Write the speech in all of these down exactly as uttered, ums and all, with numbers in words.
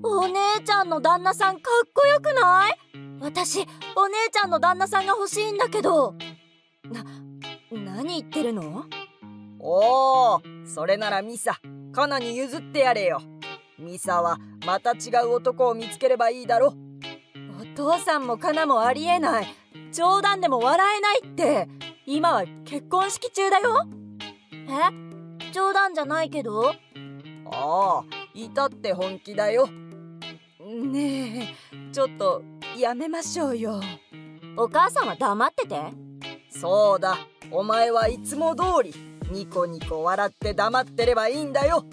お姉ちゃんの旦那さんかっこよくない？私、お姉ちゃんの旦那さんが欲しいんだけど。な、何言ってるの？ おー、それならミサ、カナに譲ってやれよ。ミサはまた違う男を見つければいいだろ。 お父さんもカナもありえない。冗談でも笑えないって。今は結婚式中だよ。え？冗談じゃないけど。 ああ、いたって本気だよ。 ねえ、ちょっとやめましょうよ。お母さんは黙ってて。 そうだ、お前はいつも通りニコニコ笑って黙ってればいいんだよ。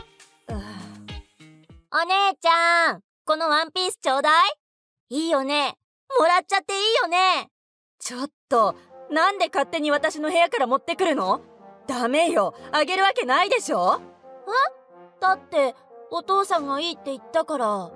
お姉ちゃん、このワンピースちょうだい。いいよね。もらっちゃっていいよね。ちょっと、なんで勝手に私の部屋から持ってくるの？ダメよ、あげるわけないでしょ。え？だってお父さんがいいって言ったから。はい？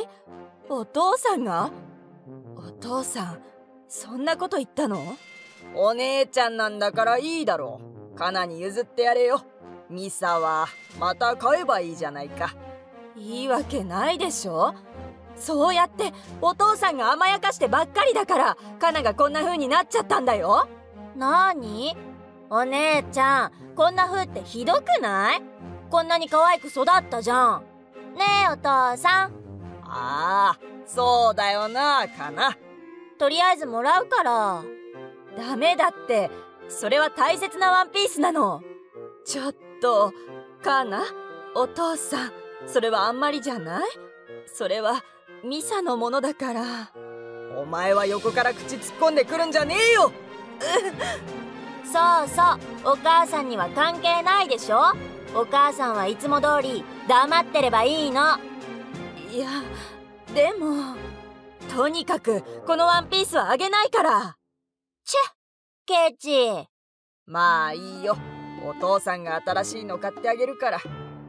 お父さんが？お父さん、そんなこと言ったの？ お姉ちゃんなんだからいいだろう。カナに譲ってやれよ。ミサはまた買えばいいじゃないか。 いいわけないでしょ。そうやってお父さんが甘やかしてばっかりだからカナがこんな風になっちゃったんだよ。なーに？お姉ちゃん、こんな風ってひどくない？こんなに可愛く育ったじゃん。ねえお父さん。 ああ、そうだよな、カナ。 とりあえずもらうから。ダメだって、それは大切なワンピースなの。ちょっとカナ、お父さん、それはあんまりじゃない？それはミサのものだから。 お前は横から口突っ込んでくるんじゃねえよ。 そうそう、お母さんには関係ないでしょ。お母さんはいつも通り黙ってればいいの。いや、でもとにかくこのワンピースはあげないから。チェッ、ケチ。 まあいいよ、お父さんが新しいの買ってあげるから。 や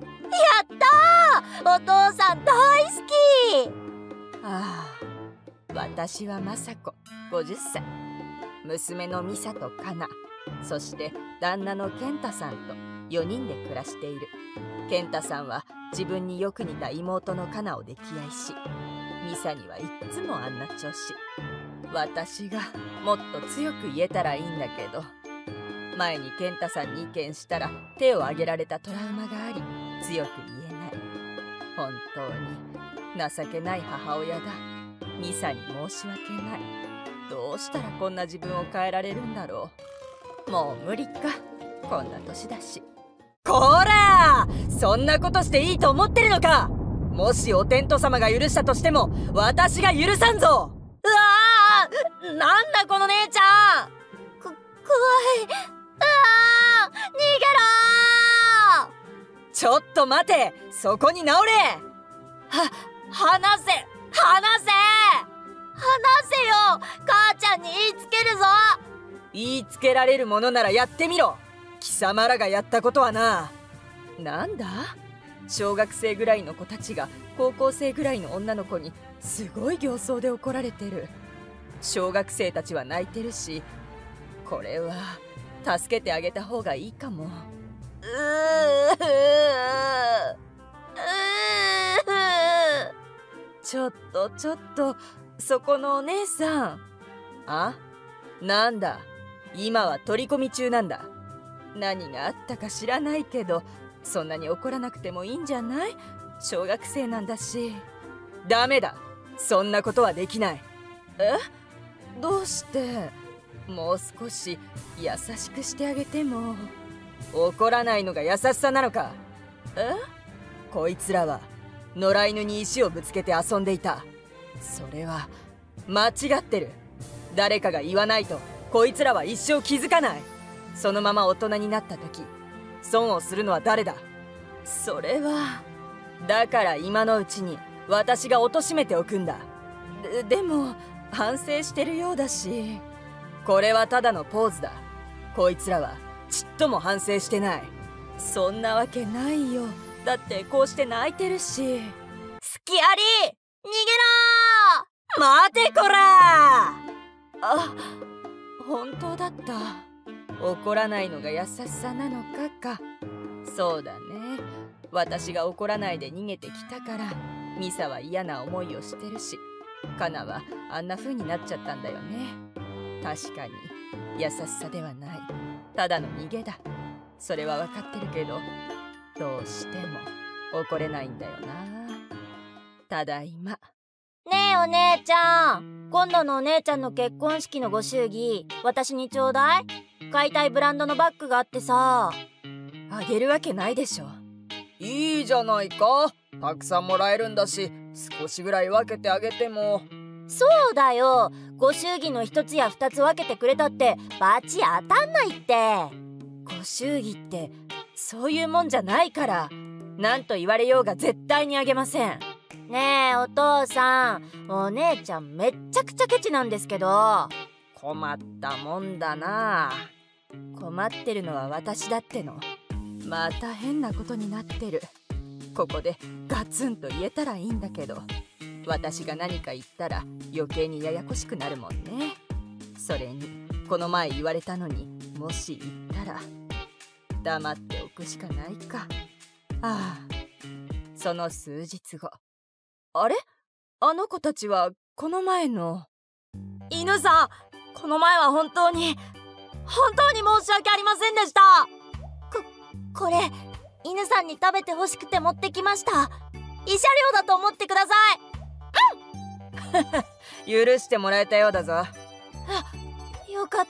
ったー、お父さん大好き。ああ、私は雅子ごじゅっさい、娘のミサとカナ、そして旦那の健太さんとよにんで暮らしている。健太さんは自分によく似た妹のカナを溺愛し、ミサにはいっつもあんな調子。私がもっと強く言えたらいいんだけど、前に健太さんに意見したら手を挙げられたトラウマがあり、強く言えない。本当に情けない母親だ。ミサに申し訳ない。どうしたらこんな自分を変えられるんだろう。もう無理か、こんな年だし。 こらー、そんなことしていいと思ってるのか。もしお天道様が許したとしても私が許さんぞ。 うわー、なんだこの姉ちゃん。こ、怖い。うわー、逃げろー。 ちょっと待て、そこに直れ。 は、離せ、離せ離せよ。母ちゃんに言いつけるぞ。 言いつけられるものならやってみろ。貴様らがやったことはな。なんだ、小学生ぐらいの子たちが高校生ぐらいの女の子にすごい形相で怒られてる。小学生たちは泣いてるし、これは助けてあげた方がいいかも。うーちょっとちょっと、そこのお姉さん。あ、なんだ、今は取り込み中なんだ。何があったか知らないけど、そんなに怒らなくてもいいんじゃない？小学生なんだし。ダメだ、そんなことはできない。え？どうして？もう少し優しくしてあげても。怒らないのが優しさなのか？え？こいつらは野良犬に石をぶつけて遊んでいた。それは間違ってる。誰かが言わないとこいつらは一生気づかない。そのまま大人になった時、損をするのは誰だ？それはだから今のうちに私が貶めておくんだ。で、でも反省してるようだし。これはただのポーズだ。こいつらはちっとも反省してない。そんなわけないよ。だってこうして泣いてるし。 隙あり、逃げろー。待てこらー。 あ、本当だった。 怒らないのが優しさなのかか。そうだね、 私が怒らないで逃げてきたからミサは嫌な思いをしてるし、カナはあんな風になっちゃったんだよね。確かに優しさではない、ただの逃げだ。それは分かってるけど、どうしても怒れないんだよな。ただいま。 ねえお姉ちゃん、今度のお姉ちゃんの結婚式のご祝儀私にちょうだい。買いたいブランドのバッグがあってさ。 あげるわけないでしょ。 いいじゃないか、たくさんもらえるんだし、少しぐらい分けてあげても。 そうだよ、ご祝儀の一つや二つ分けてくれたってバチ当たんないって。 ご祝儀ってそういうもんじゃないから、なんと言われようが絶対にあげません。 ねえお父さん、お姉ちゃんめっちゃくちゃケチなんですけど。 困ったもんだな。困ってるのは私だっての。また変なことになってる。ここでガツンと言えたらいいんだけど、私が何か言ったら余計にややこしくなるもんね。それにこの前言われたのに、もし言ったら黙っておくしかないか。ああ、その数日後。あれ、あの子たちはこの前の。 犬さん、この前は本当に本当に申し訳ありませんでした。ここれ犬さんに食べてほしくて持ってきました。慰謝料だと思ってください。うん許してもらえたようだぞ。 よかった。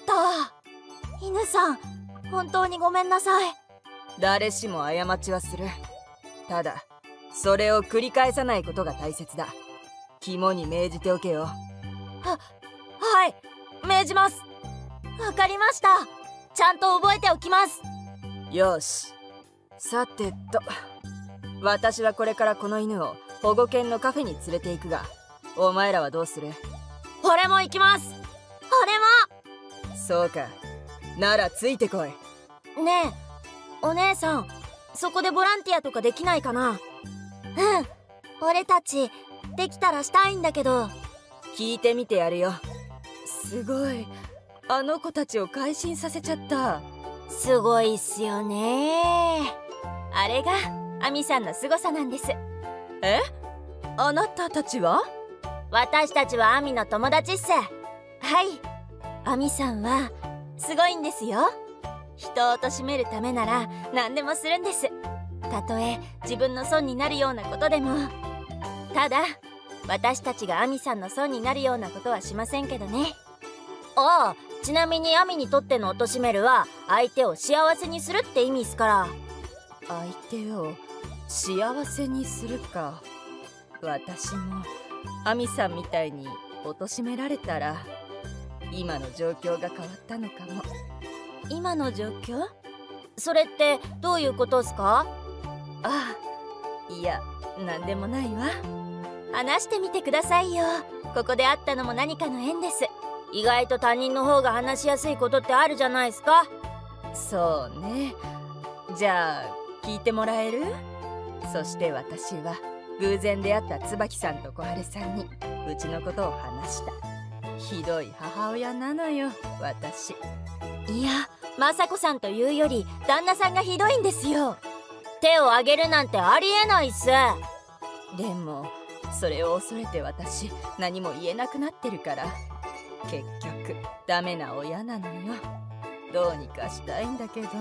犬さん、本当にごめんなさい。 誰しも過ちはする。ただそれを繰り返さないことが大切だ。肝に銘じておけよ。は、 はい、命じます。わかりました。ちゃんと覚えておきます。 よし。さてと、私はこれからこの犬を保護犬のカフェに連れて行くが、お前らはどうする？ 俺も行きます。俺も。 そうか、ならついてこい。 ねえお姉さん、そこでボランティアとかできないかな？うん、俺たちできたらしたいんだけど。 聞いてみてやるよ。すごい、あの子たちを改心させちゃった。 すごいっすよね。あれがアミさんの凄さなんです。 え？あなたたちは？ 私たちはアミの友達っす。はい、アミさんはすごいんですよ。人を貶めるためなら何でもするんです。たとえ自分の損になるようなことでも。ただ私たちがアミさんの損になるようなことはしませんけどね。ああ、ちなみにアミにとっての貶めるは相手を幸せにするって意味っすから。 相手を幸せにするか。私もアミさんみたいに貶められたら今の状況が変わったのかも。 今の状況？それってどういうことっすか？ ああ、いや、なんでもないわ。 話してみてくださいよ。ここで会ったのも何かの縁です。意外と他人の方が話しやすいことってあるじゃないですか。 そうね。じゃあ聞いてもらえる？そして私は偶然出会った椿さんと小春さんにうちのことを話した。ひどい母親なのよ、私。 いや、雅子さんというより旦那さんがひどいんですよ。手を挙げるなんてありえないっす。 でもそれを恐れて私何も言えなくなってるから、結局ダメな親なのよ。どうにかしたいんだけど、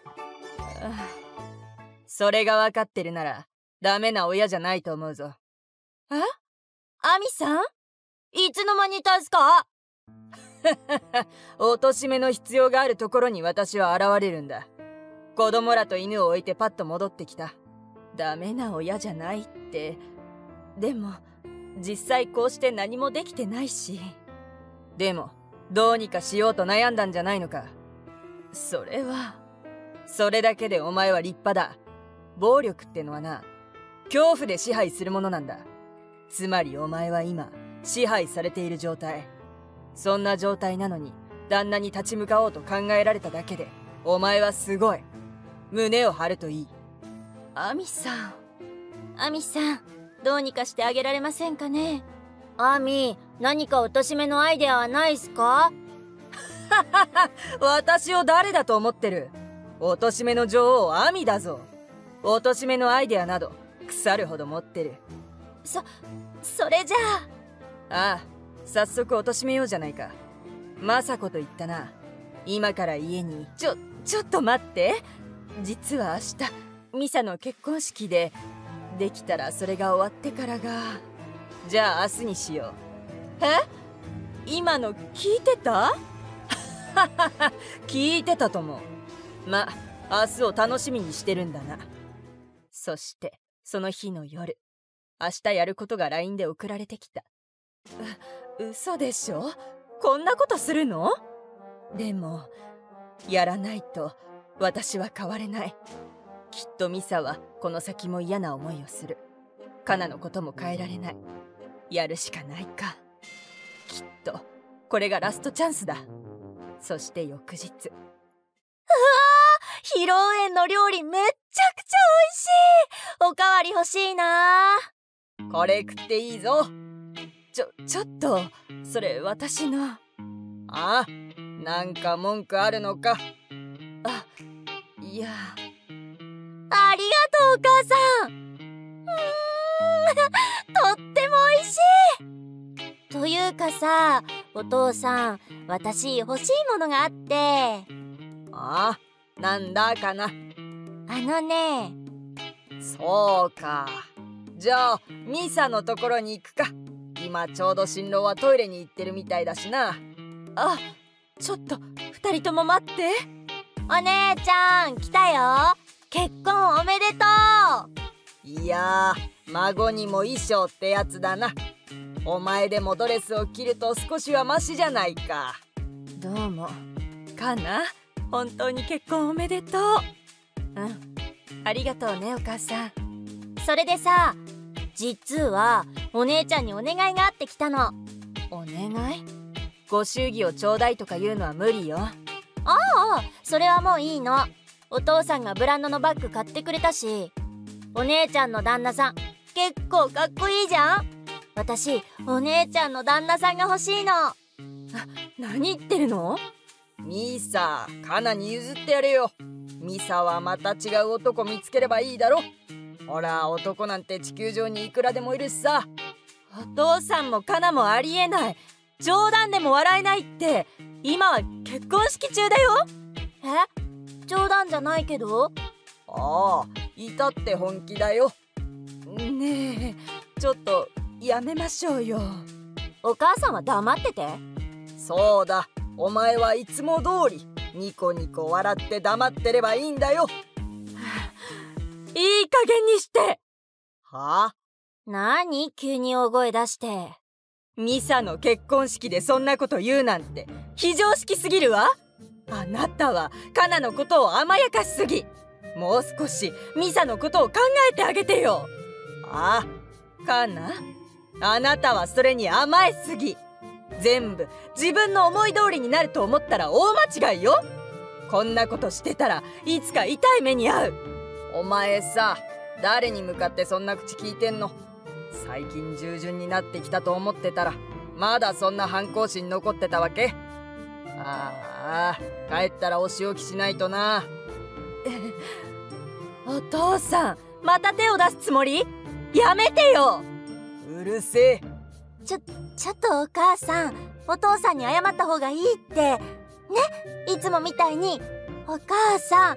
それが分かってるならダメな親じゃないと思うぞ。 え？アミさん？いつの間にいたんすか？ 貶めの必要があるところに私は現れるんだ。子供らと犬を置いてパッと戻ってきた。ダメな親じゃないって。でも実際こうして何もできてないし。でもどうにかしようと悩んだんじゃないのか。それはそれだけでお前は立派だ。暴力ってのはな、恐怖で支配するものなんだ。つまりお前は今支配されている状態。そんな状態なのに旦那に立ち向かおうと考えられただけでお前はすごい。胸を張るといい。 アミさん、アミさん、どうにかしてあげられませんかね。アミ、何か貶めのアイデアはないっすか？ 私を誰だと思ってる？貶めの女王アミだぞ。 貶めのアイデアなど腐るほど持ってる。 そそれじゃあああ、早速貶めようじゃないか。雅子と言ったな。今から家に。ちょちょっと待って。実は明日ミサの結婚式で、できたらそれが終わってからが。じゃあ明日にしよう。え、今の聞いてた？聞いてたとも。ま、明日を楽しみにしてるんだな。そしてその日の夜、明日やることが ライン で送られてきた。う、嘘でしょ？こんなことするの？でもやらないと私は変われない。きっとミサはこの先も嫌な思いをする。カナのことも変えられない。やるしかないか。きっとこれがラストチャンスだ。そして翌日。うわー、披露宴の料理めっちゃくちゃ美味しい。おかわり欲しいな。 これ食っていいぞ。ちょ、ちょっとそれ私の。ああ、なんか文句あるのか？あ、いや。 ありがとうお母さん。うーん、とっても美味しい。というかさ、お父さん、私欲しいものがあって。 ああ、なんだかな。 あのね。 そうか。じゃあミサのところに行くか。今ちょうど新郎はトイレに行ってるみたいだしな。あ、ちょっと二人とも待って。 お姉ちゃん来たよ。結婚おめでとう。いやー、孫にも衣装ってやつだな。お前でもドレスを着ると少しはマシじゃないか。どうも。かな、本当に結婚おめでとう。うん、ありがとうねお母さん。 それでさ、実はお姉ちゃんにお願いがあってきたの。 お願い？ご祝儀をちょうだいとか言うのは無理よ。 ああ、それはもういいの。お父さんがブランドのバッグ買ってくれたし、お姉ちゃんの旦那さん結構かっこいいじゃん。私お姉ちゃんの旦那さんが欲しいの。 あ、何言ってるの？ミサ、カナに譲ってやれよ。ミサはまた違う男見つければいいだろ。ほら、男なんて地球上にいくらでもいるしさ。お父さんもカナもありえない。冗談でも笑えないって。今は結婚式中だよ。 え？冗談じゃないけど。 ああ、いたって本気だよ。ねえ、ちょっとやめましょうよ。 お母さんは黙ってて。 そうだ、お前はいつも通りニコニコ笑って黙ってればいいんだよ。いい加減にして。はあ？ なに急に大声出して。 ミサの結婚式でそんなこと言うなんて非常識すぎるわ。あなたはカナのことを甘やかしすぎ。もう少しミサのことを考えてあげてよ。ああ、カナ、あなたはそれに甘えすぎ。全部自分の思い通りになると思ったら大間違いよ。こんなことしてたらいつか痛い目に遭う。お前さ、誰に向かってそんな口聞いてんの？最近従順になってきたと思ってたらまだそんな反抗心残ってたわけ？ああ、帰ったらお仕置きしないとな。お父さん、また手を出すつもり？やめてよ。うるせえ。 ちょ、ちょっとお母さん、お父さんに謝った方がいいってね。いつもみたいにお母さん謝って。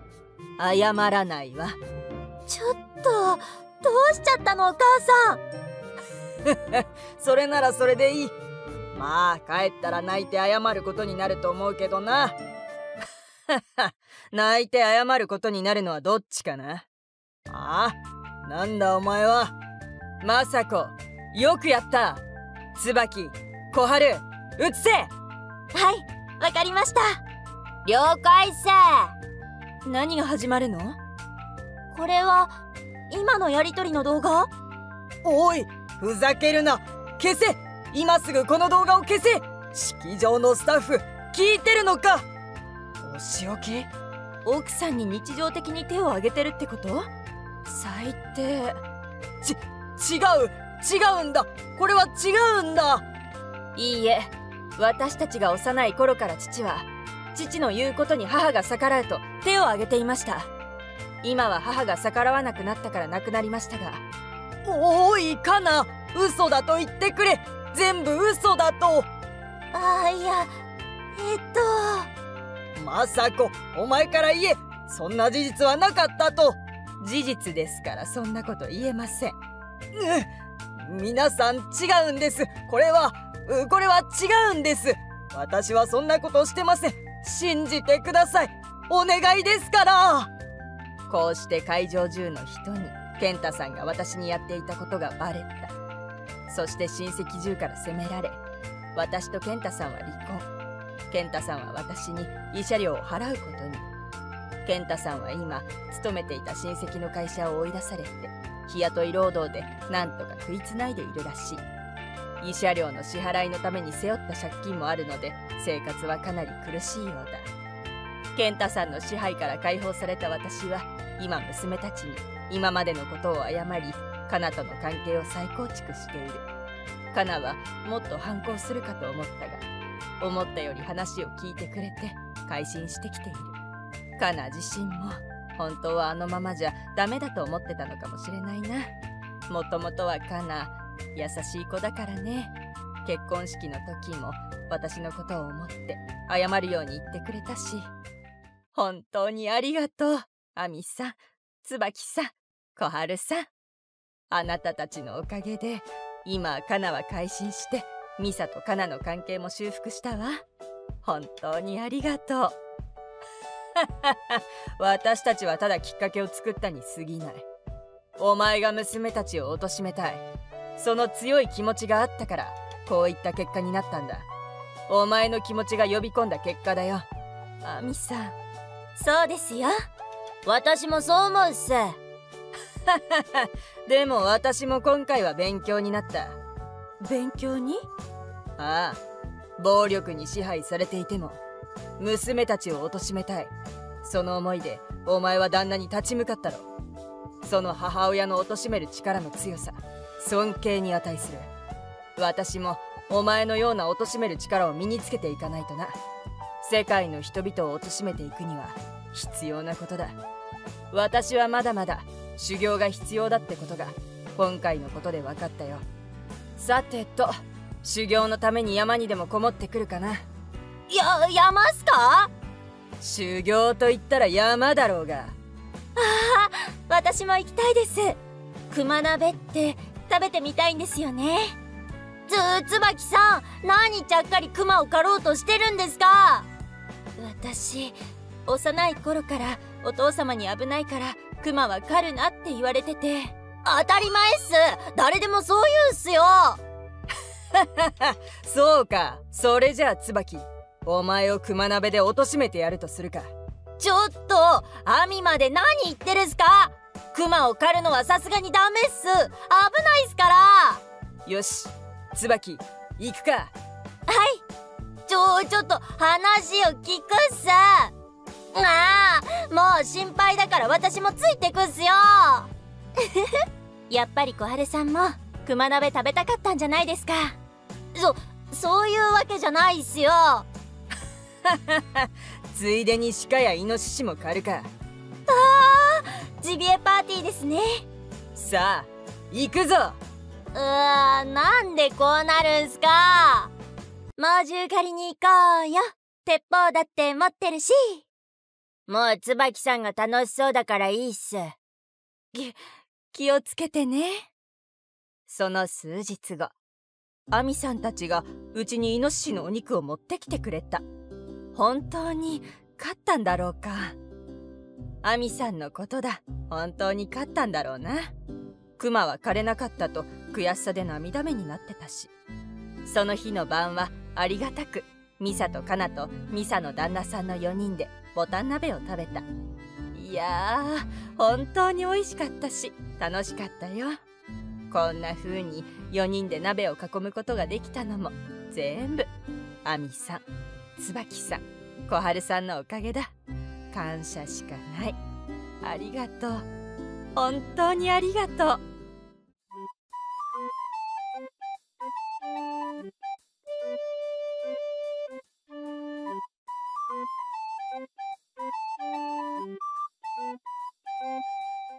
謝らないわ。 ちょっとどうしちゃったのお母さん。それならそれでいい。まあ帰ったら泣いて謝ることになると思うけどな。泣いて謝ることになるのはどっちかな。ああ、なんだお前は。雅子、よくやった。椿、小春、うつせ。はい、 わかりました。 了解せ。何が始まるの？ これは今のやりとりの動画？ おい、ふざけるな。消せ。今すぐこの動画を消せ。式場のスタッフ、聞いてるのか？お仕置き？奥さんに日常的に手を挙げてるってこと？最低。ち、違う違うんだ。これは違うんだ。いいえ、私たちが幼い頃から父は父の言うことに母が逆らうと手を挙げていました。 今は母が逆らわなくなったから亡くなりましたが。 おいカナ、嘘だと言ってくれ。全部嘘だと。 ああ、いや、えっとまさこ、お前から言え。そんな事実はなかったと。 事実ですからそんなこと言えません。 う皆さん違うんです。これはこれは違うんです。私はそんなことしてません。信じてください。お願いですから。 こうして会場中の人に健太さんが私にやっていたことがバレた。そして親戚中から責められ、私と健太さんは離婚。健太さんは私に慰謝料を払うことに。健太さんは今勤めていた親戚の会社を追い出されて、日雇い労働でなんとか食いつないでいるらしい。慰謝料の支払いのために背負った借金もあるので、生活はかなり苦しいようだ。健太さんの支配から解放された私は今娘たちに今までのことを謝り、カナとの関係を再構築している。カナはもっと反抗するかと思ったが、思ったより話を聞いてくれて改心してきている。カナ自身も本当はあのままじゃダメだと思ってたのかもしれないな。もともとはカナ優しい子だからね。結婚式の時も私のことを思って謝るように言ってくれたし。本当にありがとう、アミさん、椿さん、小春さん。あなたたちのおかげで今カナは改心して、ミサとカナの関係も修復したわ。本当にありがとう。私たちはただきっかけを作ったに過ぎない。お前が娘たちを貶めたい、その強い気持ちがあったからこういった結果になったんだ。お前の気持ちが呼び込んだ結果だよ、アミさん。 そうですよ、私もそう思うっす。 でも私も今回は勉強になった。 勉強に？ ああ、暴力に支配されていても娘たちを貶めたい、その思いでお前は旦那に立ち向かったろ。その母親の貶める力の強さ、尊敬に値する。私もお前のような貶める力を身につけていかないとな。世界の人々を貶めていくには必要なことだ。私はまだまだ修行が必要だってことが今回のことで分かったよ。さてと、修行のために山にでもこもってくるかな。 や、山っすか？ 修行と言ったら山だろうが。ああ、私も行きたいです。熊鍋って食べてみたいんですよね。つー椿さん、何ちゃっかり熊を狩ろうとしてるんですか？私、幼い頃からお父様に危ないから熊は狩るなって言われてて。当たり前っす、誰でもそう言うっすよ。 そうか、それじゃあ椿、お前を熊鍋で貶めてやるとするか。 ちょっと、網まで何言ってるっすか？熊を狩るのはさすがにダメっす。危ないっすから。 よし、椿、行くか。 はい。ちょ、ちょっと話を聞くっす。ああ、もう心配だから私もついてくっすよ。やっぱり小春さんも熊鍋食べたかったんじゃないですか。そ、そういうわけじゃないっすよ。 ついでに鹿やイノシシも狩るか。 あー、ジビエパーティーですね。 さあ、行くぞ。 うーん、なんでこうなるんすか。猛獣狩りに行こうよ。鉄砲だって持ってるし。もう椿さんが楽しそうだからいいっす。 き、気をつけてね。その数日後、アミさんたちがうちにイノシシのお肉を持ってきてくれた。本当に勝ったんだろうか。アミさんのことだ。本当に勝ったんだろうな。クマは枯れなかったと悔しさで涙目になってたし。その日の晩はありがたくミサとカナとミサの旦那さんのよにんでボタン鍋を食べた。いやー、本当に美味しかったし楽しかったよ。こんな風によにんで鍋を囲むことができたのも全部アミさん、椿さん、小春さんのおかげだ。感謝しかない。ありがとう。本当にありがとう。